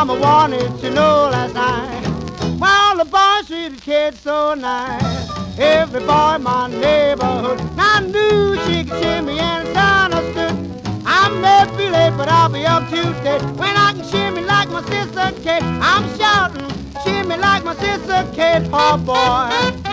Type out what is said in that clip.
mama wanted to know last night. Well, the boys treated the kid so nice. Every boy in my neighborhood now knew she could shimmy and it's understood. I may be late, but I'll be up to date when I can shimmy like my sister Kate. I'm shouting, shimmy like my sister Kate, oh boy.